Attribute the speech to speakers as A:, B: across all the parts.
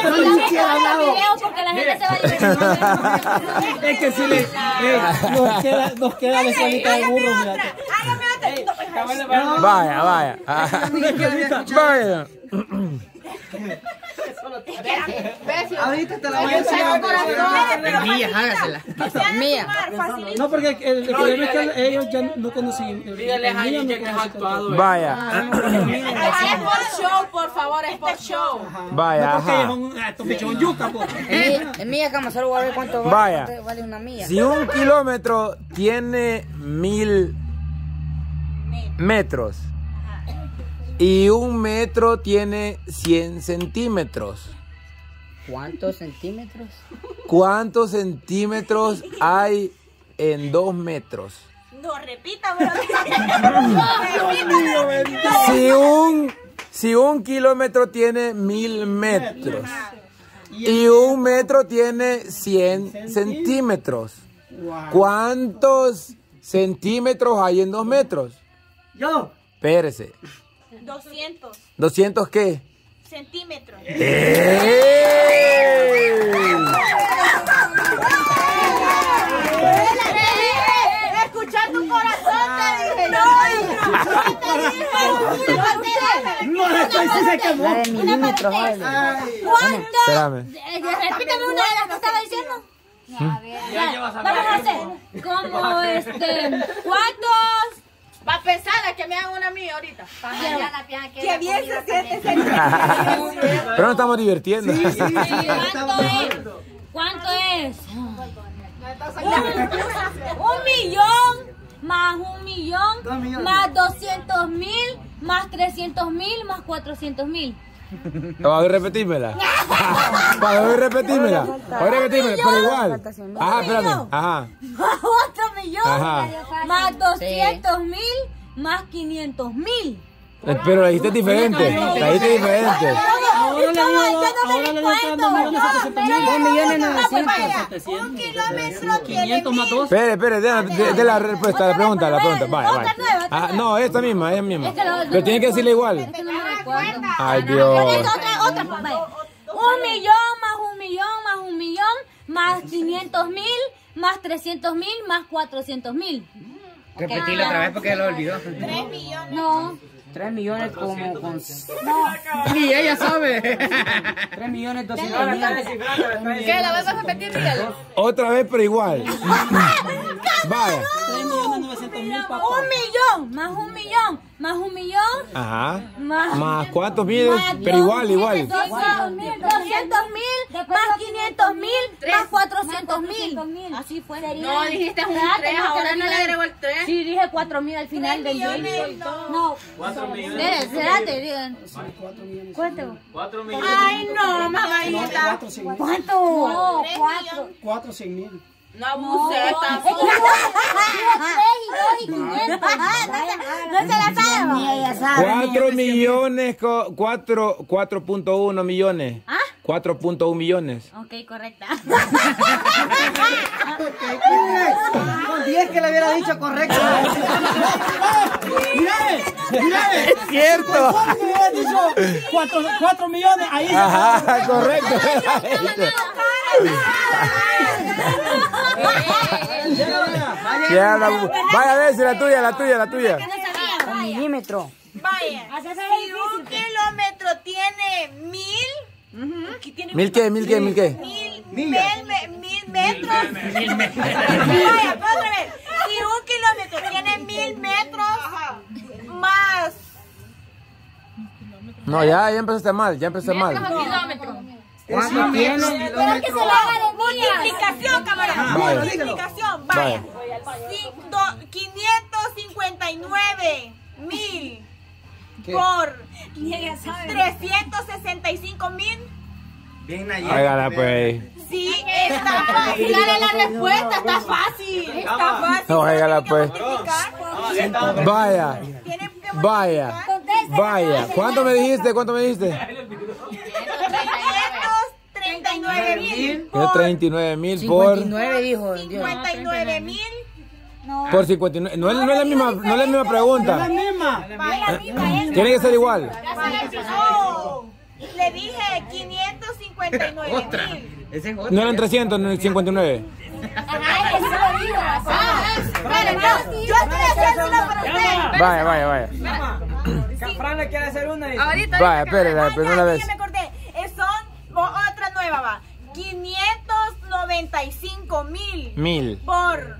A: porque la gente se va a divertir.
B: Es que si le nos queda la salita de burro, mira.
C: Vaya, vaya. Vaya.
B: Ahorita te la voy a enseñar.
D: Mía, hágasela. Mía.
B: No, porque el problema es que ellos ya no conocen.
E: Dígales a ellos que has actuado.
C: Vaya.
A: Es por show, por favor, es por show.
C: Vaya, ajá.
D: En mía, cama, solo voy a ver cuánto
C: Vaya.
D: vale una mía.
C: Si 1 kilómetro tiene 1000 metros y 1 metro tiene 100 centímetros.
D: ¿Cuántos centímetros?
C: ¿Cuántos centímetros hay en 2 metros?
A: No, repítame.
C: Si un kilómetro tiene 1000 metros y 1 metro tiene 100 centímetros, ¿cuántos centímetros hay en 2 metros?
B: Yo.
C: Espérese.
A: 200
C: ¿200 qué?
A: centímetros. Escuchar tu corazón, te dije.
B: No, estoy sí se quemó.
D: La de milímetros, vale.
A: ¿Cuánto?
C: Espérame.
A: Repítame una de las que estaba diciendo. A ver, vamos a hacer como ¿cuántos? Va a pensar a que me hagan una mía ahorita. Que bien se siente.
C: Pero no estamos divirtiendo.
A: ¿Cuánto es? 1.000.000 más 1.000.000 más 200.000 más 300.000 más 400.000.
C: ¿Vas a repetímela? ¿Vas a repetímela? ¿Vas a repetímela? Pero igual. Ajá, espérame. Ajá.
A: Más 8 millones.
C: Ajá.
A: Más 200.000 más 500.000.
C: Pero la dijiste diferente. La dijiste diferente.
A: Un kilómetro tiene
B: 500 más 2.
C: Espere, de la respuesta, la pregunta. Vaya. Ah, no, esta misma. Pero tiene que decirle igual. Ay, Dios.
A: Otra, 1 millón más 1 millón más 1 millón más 500.000 más 300.000 más 400.000.
D: Repetilo otra vez porque lo olvidó.
A: 3 millones. No.
D: 3 millones como con... No. Y ella sabe. 3 millones 200.000.
A: ¿Qué? ¿La vas a repetir, Miguel?
C: Otra vez, pero igual. Vaya.
B: 3.900.000, papá.
A: 1 millón más 1 millón más 1 millón.
C: Ajá.
A: Más
C: cuántos miles, pero igual.
A: 200.000 más 500.000 más 400.000. Así fue.
F: No, dijiste un 3, ahora no le agrego el 3.
A: Sí, dije 4.000 al final del día. No.
E: 4 millones.
A: Espérate, digan. ¿Cuánto?
E: 4 millones.
A: Ay, no, mamadita. ¿Cuánto? No,
B: 4 100.000.
F: No abusé, tampoco.
A: No se la sabe.
C: 4 millones, 4.1 millones.
A: ¿Ah?
C: 4.1 millones.
A: Ok, correcta.
B: Con 10 que le hubiera dicho correcto. Mire.
C: Es cierto.
B: Le hubiera dicho 4 millones. Ahí se
C: Ajá, correcto. Vaya a ver si la tuya.
D: Milímetro.
A: Vaya, si 1 kilómetro tiene 1000.
C: ¿Mil qué?
A: Mil metros. Vaya, otra vez. Si 1 kilómetro tiene 1000 metros más.
C: No, ya empezaste mal,
D: ¿Cuánto tiene?
A: Espero que se lo haga de multiplicación, camarada.
C: Vaya.
A: Multiplicación, vaya. 559.000 por 365.000.
E: Bien, Nayeli.
C: Hágala pues.
A: Sí, está fácil. Dale la respuesta, está fácil. Está fácil.
C: No, hágala pues.
A: Multiplicar.
C: Vaya.
A: Tienen que
C: Vaya. ¿Cuánto me dijiste?
A: 539.000
C: 39.000 por
D: 59 dijo.
A: 59.000.
C: por 59. No es la misma pregunta.
B: la misma.
A: Vaya,
C: Tiene que ser igual.
A: no. Le dije 559.000
F: 359,000.
D: Ese es otro.
C: No eran 359.
A: Ajá, eso lo digo.
F: Pero yo estoy haciéndolo para usted.
C: Vaya.
E: Fran le quiere hacer una.
F: Ahorita.
C: Vaya, espere, la primera vez.
F: Ya me acordé. Son otra nueva, va. 595,000
C: 1000.
F: por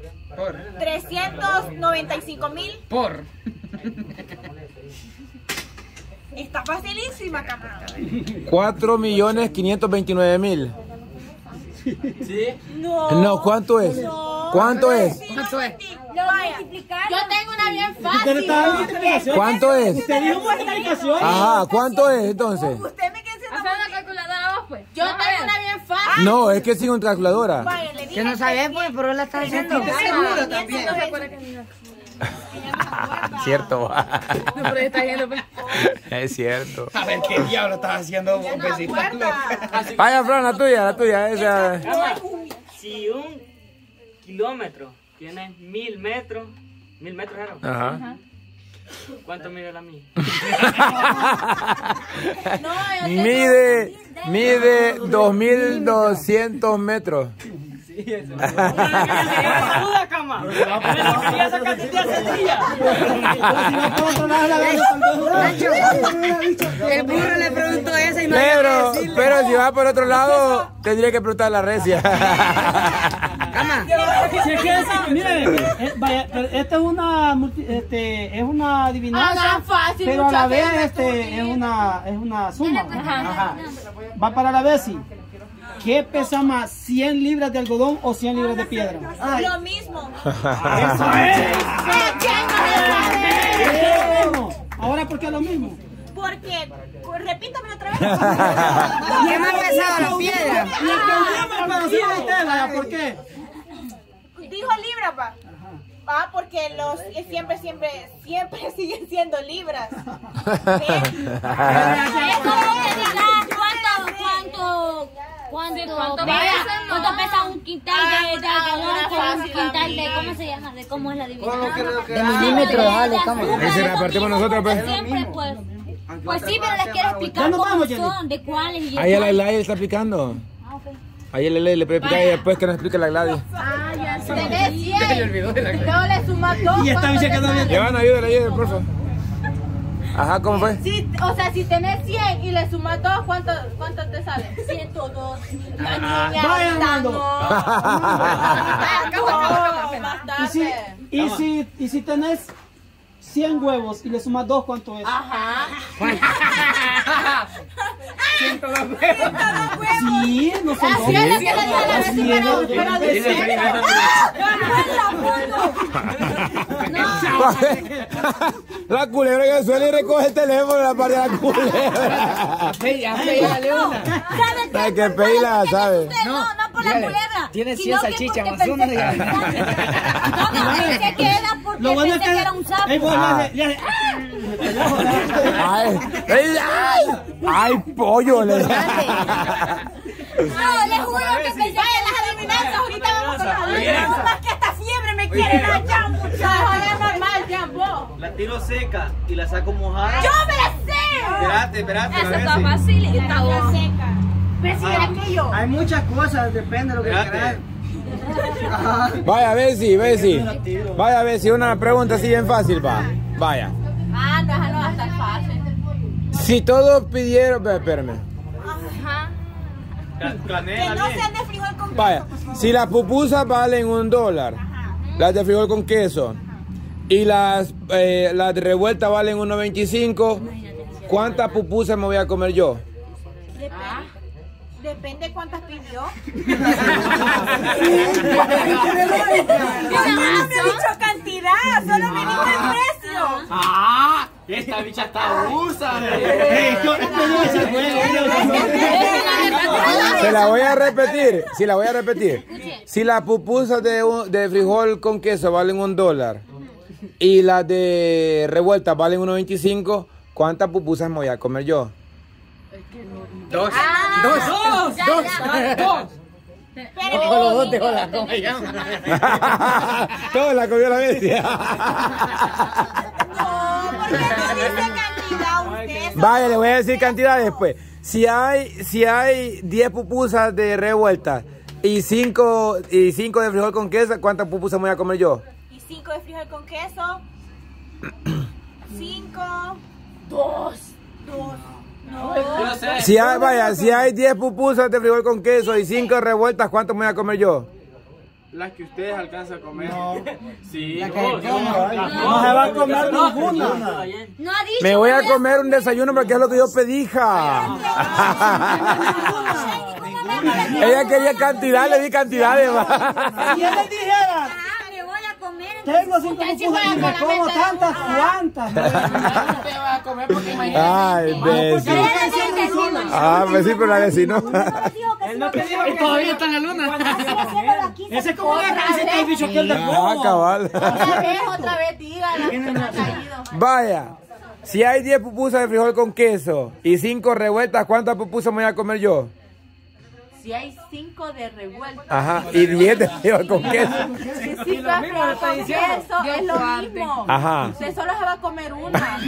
F: 395,000.
D: Por.
F: Está facilísima, camarada.
C: 4.529.000.
E: ¿Sí?
C: No, ¿cuánto es? ¿Cuánto es?
D: ¿Cuánto es?
A: Yo tengo una bien
B: Usted le
A: fácil.
B: está dando explicación.
C: ¿Cuánto es?
B: Usted dijo una explicación.
C: Ajá, ¿cuánto es entonces?
F: Usted me queda haciendo.
A: Hacer una calculadora vos, pues. Yo tengo una bien fácil.
C: No, es que sin una calculadora.
F: Vaya, le dije.
D: Que no sabes, pues, pero él la está diciendo.
F: Seguro también.
C: Cierto.
A: No, pero está yendo, pues.
C: Es cierto.
D: A ver, ¿qué diablo estás haciendo vos, besita?
C: Vaya, Fran, la tuya, esa.
E: Si un kilómetro tiene 1000 metros, 1000 metros era.
C: Ajá.
E: ¿Cuánto mide la mía?
C: Mide 2.200 metros.
E: ¡Ayuda, cama! ¡Esa cantidad sencilla!
D: El burro le preguntó eso y no
C: Pero si va por otro lado, tendría que preguntar la recia.
D: Cama.
B: Si es que mire, vaya, pero esta es una es una adivinanza,
A: Ah, fácil,
B: pero a la vez
A: muchacha,
B: es una suma. Ajá. Va para la vez, sí. ¿Qué pesa más, 100 libras de algodón o 100 libras de piedra?
F: Lo mismo.
B: Eso es. Es lo mismo. Ahora, ¿por qué lo mismo?
F: Porque, repítame otra vez.
D: ¿Qué más pesado la piedra?
B: Pero sí, usted, vaya, ¿por qué?
F: Dijo libra, pa. Ah, porque los siempre siguen siendo libras.
A: Es como que digas cuánto pesa un quintal de algodón con un quintal de, ¿cómo se llama? De cómo es la división.
D: De milímetros, dale, cama.
C: Ahí se repartimos nosotros, pues.
A: Siempre, pues. Pues sí, pero les quiero explicar
B: Ya nos
A: cómo
B: vamos, Jenny.
A: son, de cuáles y de
C: Ahí
A: cuáles.
C: la Gladys está explicando. Ahí le puede explicar y después que nos explique la Gladys.
F: Tenés 100. Luego le sumas 2.
B: Y esta vez se quedó bien.
C: Llevan, ayúdale, por favor. Ajá, ¿cómo fue?
F: O sea, si tenés 100 y le sumas 2, ¿cuánto te sale? 102. La niña.
B: Vaya, Armando. Y si tenés 100 huevos y le sumas 2, ¿cuánto es?
F: Ajá.
D: 102 huevos.
B: Sí, no son 2.
F: Así es lo que le dije a la vez, pero de 100.
C: La culebra que suele y recoge el teléfono en la parte de la culebra.
D: Dale una.
C: ¿Sabes qué peila, sabe?
A: No por la culebra.
D: Tiene 100
A: sino que
D: salchichas,
A: porque
D: más una.
A: pensé que era porque
B: Lo bueno es
A: pensé que era un sapo.
C: Ay, pollo, le
A: No, les juro que pensé que las adivinanzas ahorita vamos con las adivinanzas.
F: Más que esta fiebre me quiere dar ya, muchachos. Es normal, ya, vos.
E: La tiro seca y la saco mojada.
F: ¡Yo me la sé!
E: Espérate.
A: Eso está fácil y está bueno.
F: Seca. Pero si era que yo.
B: Hay muchas cosas, depende de lo que quieras.
C: Vaya, Bessie. Vaya, Bessie, una pregunta así bien fácil, va. Vaya.
F: Ah, déjalo hasta el fácil.
C: Si todos pidieron... Espérame.
F: Ajá. Que no sean de frijol con
C: Vaya, si las pupusas valen $1, las de frijol con queso, y las de revuelta valen 1.25, ¿cuántas pupusas me voy a comer yo?
F: Depende cuántas pidió.
A: Yo
F: no me ha dicho cantidad, solo me dijo el precio.
E: ¡Ah! Esta bicha está abusa.
C: Se la voy a repetir. Si las pupusas de frijol con queso valen $1 y las de revuelta valen 1.25, ¿cuántas pupusas me voy a comer yo?
D: Dos.
C: Todo la comió la bestia.
F: No, porque no dice cantidad, un
C: Vaya, le voy a decir cantidades después. Si hay 10 pupusas de revuelta y 5 de frijol con queso, ¿cuántas pupusas me voy a comer yo?
F: Y 5 de frijol con queso. 5. 2. No.
C: Si hay 10 pupusas de frijol con queso y 5 revueltas, ¿cuántas me voy a comer yo?
G: Las que ustedes alcanzan a comer.
B: No.
G: Sí.
B: No se va a comer ninguna.
A: No ha dicho.
C: Me voy a comer un desayuno porque es lo que yo pedí, hija. Ella quería cantidad, le di cantidades.
B: Si él le dijera,
A: Me voy a comer.
B: tengo 5 pupusas y me como tantas, ¿cuántas?
D: Te vas a comer porque imagínate.
C: Ay, Bessie. Ah, pues sí, pero la vecino.
B: Él no te dijo que
D: Todavía está en la luna.
B: ese es como la camiseta del bicho que el del
C: Ah,
B: bobo.
C: cabal.
F: Otra vez, dígala. Que no ha caído.
C: Vaya, si hay 10 pupusas de frijol con queso y 5 revueltas, ¿cuántas pupusas me voy a comer yo?
F: Si hay 5 de revuelta.
C: Ajá, y 10 de frijol con queso.
F: Si 5 de frijol con queso es lo mismo.
C: Ajá.
F: Usted solo se va a comer una.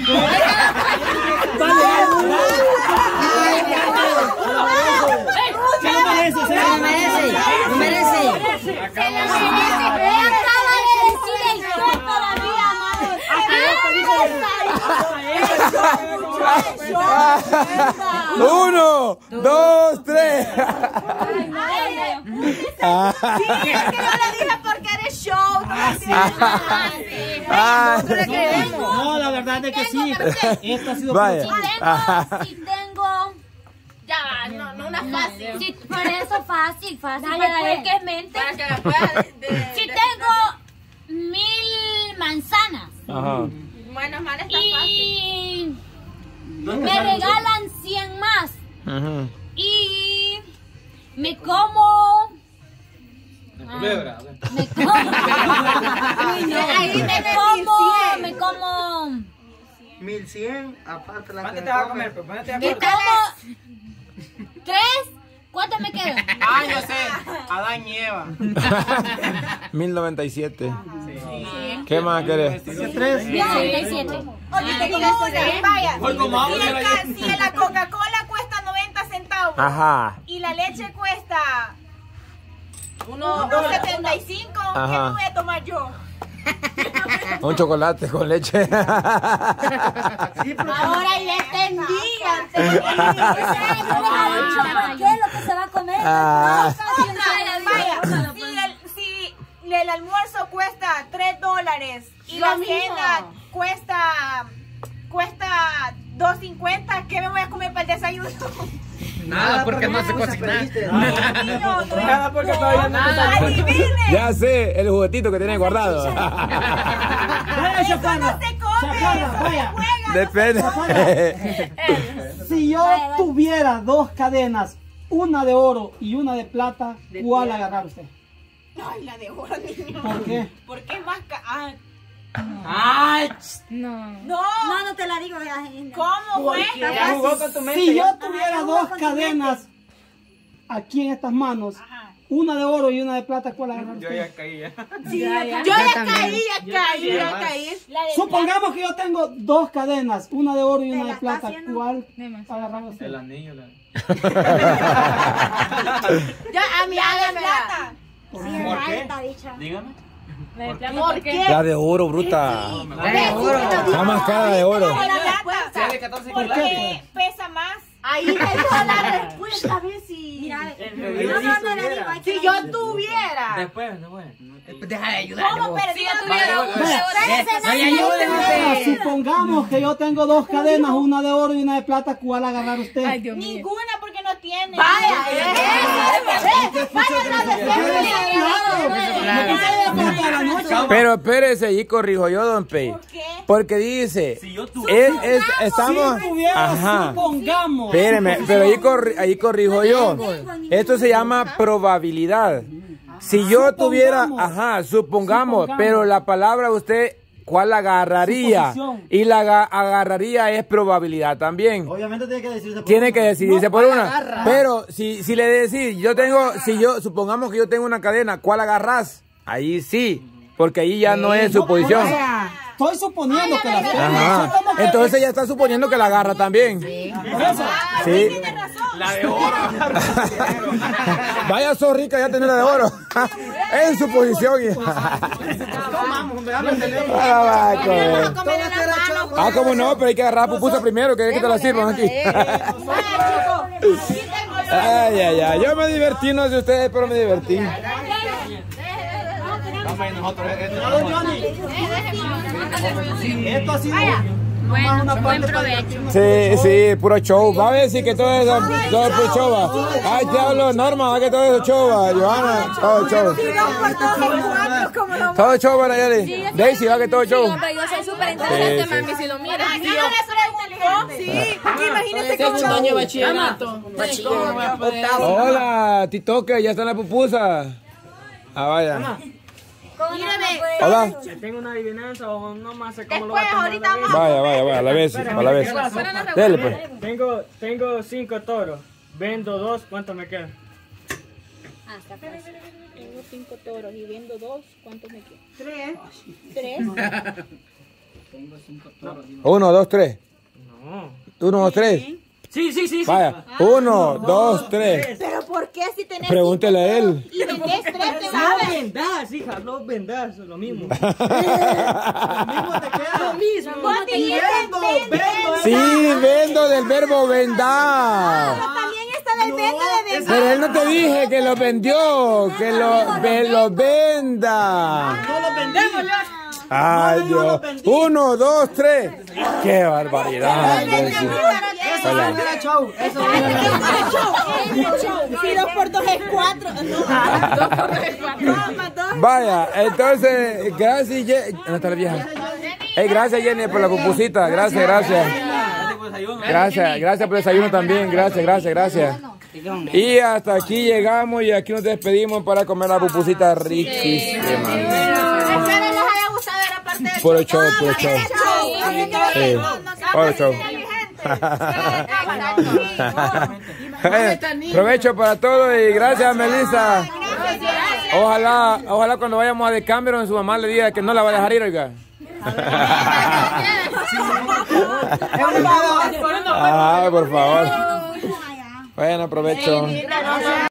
B: Se lo merece, se lo merece.
D: Lo merece.
A: Acaba de decir el sol todavía,
C: Uno, dos, tres.
F: Sí, es que yo le dije porque eres show.
B: No, la verdad es que sí. Esto ha sido
C: Vaya.
A: Si tengo.
F: Ya va, no una fácil.
A: Sí, por eso fácil. Para ver qué es mente.
F: Para que la pueda
A: Si tengo 1000 manzanas
C: Ajá.
F: Bueno, mal está fácil.
A: y me regalan 100 más
C: Ajá.
A: y me como. Me como
H: 1100, aparte la
G: ¿Cuánto
H: que
G: te vas a
H: come.
G: comer? Pues ponete a
A: me
G: comer.
A: como 3. ¿Cuánto me quedan?
G: Ah, yo sé. Adán y Eva.
C: 1097. ¿Qué más querés?
A: 37.
F: Oye, te digo una. Vaya.
G: Hoy como hablo,
F: Si la Coca-Cola cuesta 90 centavos
C: Ajá.
F: y la leche cuesta 1.75, ¿qué
C: Ajá.
F: me voy a tomar yo?
C: Un chocolate con leche.
F: Ahora ya entendí.
A: ¿Qué es lo que se va a comer?
C: Ah.
F: Vaya, si el almuerzo cuesta $3 y la cena cuesta $2.50, ¿qué me voy a comer para el desayuno?
D: Nada, porque no se cocina.
G: Nada porque todavía no te sale.
F: Adivine.
C: Ya sé, el juguetito que tiene guardado.
B: Vaya, chaparra.
F: Se come,
B: Chaparra,
F: eso se
B: vaya.
F: juega.
C: Depende.
B: Si yo tuviera 2 cadenas, una de oro y una de plata, ¿cuál agarrar usted?
F: Ay, la de oro, niño.
B: ¿Por qué?
F: Porque es más
G: Ay,
F: No,
A: No te la digo.
F: ¿cómo fue?
G: ya jugó con tu mente.
B: Si
G: ya.
B: yo tuviera 2 cadenas aquí en estas manos, una de oro y una de plata, ¿cuál agarrar
G: Yo
B: usted?
G: ya caí ya.
F: Yo ya caí.
B: Supongamos que yo tengo 2 cadenas, una de oro y una de plata, ¿cuál agarrar usted?
G: El anillo.
F: Ya, a mí plata.
G: ¿Por qué? Dígame.
F: ¿Por qué?
C: La de oro, bruta. La más cara de oro.
F: La plata.
G: Sale 14
F: Porque pesa más. Ahí me dio la respuesta, a ver si... Si yo tuviera...
G: Después.
D: Deja de ayudar.
F: ¿Cómo? Pero si yo tuviera
B: Supongamos que yo tengo 2 cadenas, una de oro y una de plata, ¿cuál agarrar usted?
F: ninguna porque no tiene.
B: Vaya,
C: Pero espérese, ahí corrijo yo, don Pei.
F: ¿Por qué?
C: Porque dice, estamos, ajá,
B: supongamos.
C: espéreme, pero ahí corrijo yo. Esto se llama probabilidad. Si yo tuviera, ajá, supongamos, pero la palabra usted, ¿cuál agarraría? Y la agarraría es probabilidad también.
H: Obviamente tiene que decidirse por
C: Tiene
H: una.
C: que decidirse por una. Pero si le decís, supongamos que yo tengo una cadena, ¿cuál agarras? Ahí sí, porque ahí ya no es su posición.
B: estoy suponiendo que la
C: Ajá. Entonces ella está suponiendo que la agarra también.
B: Por eso.
C: Sí.
G: La de oro.
C: Vaya, sos rica, ya tenés la de oro. En su posición. Ah, ¿cómo no? Pero hay que agarrar la pupusa primero, que te la sirvan aquí. Ay, ay, ay. Yo me divertí, no sé ustedes, pero me divertí.
B: Esto ha sido
A: Buen provecho.
C: Sí, sí, puro show. Va a ver si que todo eso es puro show. Va. Ay, te hablo, Norma, va que todo eso show, va. Johanna, todo show. Todo show, va, Nayeli. Daisy, va que todo show.
A: Sí, hombre, yo soy súper inteligente,
C: Sí, sí.
A: mami, si lo miras.
F: Sí, imagínate cómo
D: Segundo año de bachillerato.
C: Hola, Titoque, ya está en la pupusa. Ah, vaya. Hola.
E: Tengo una adivinanza o no más sé cómo lo voy a tomar.
C: Vaya, a la vez, a la vez. Dele, pues.
E: Tengo 5 toros. Vendo 2, ¿cuánto me queda?
F: Tengo 5 toros y vendo 2, ¿cuántos me quedan? 3.
C: 1, 2, 3.
E: No.
C: 1, 2, 3.
E: Sí.
C: Vaya. 1, 2, 3.
F: ¿Pero por qué si tenés
C: Pregúntele a él.
F: y vendés 3 te
E: No
F: sabes?
E: vendas, hija, no vendas, lo mismo.
F: Vos dijiste
C: Sí, vendo del verbo vendar.
F: también está del vendo de vender.
C: Pero él no te dije que lo vendió, que lo venda.
B: No lo vendemos.
C: Ay, Dios. 1, 2, 3. Qué barbaridad. Hola.
F: Si 2 por 2 es 4.
C: Vaya, entonces, gracias, Jenny. ¿Dónde está la vieja? Gracias, Jenny, por la pupusita. Gracias. Gracias por el desayuno también. Gracias. Y hasta aquí llegamos y aquí nos despedimos para comer la pupusita riquísima.
F: Espero les haya gustado la parte de
C: Puro show. Sí, puro show. Provecho para todos y gracias, Melissa. Ojalá cuando vayamos a Decameron su mamá le diga que no la va a dejar ir, oiga. Ay, por favor. Bueno, provecho.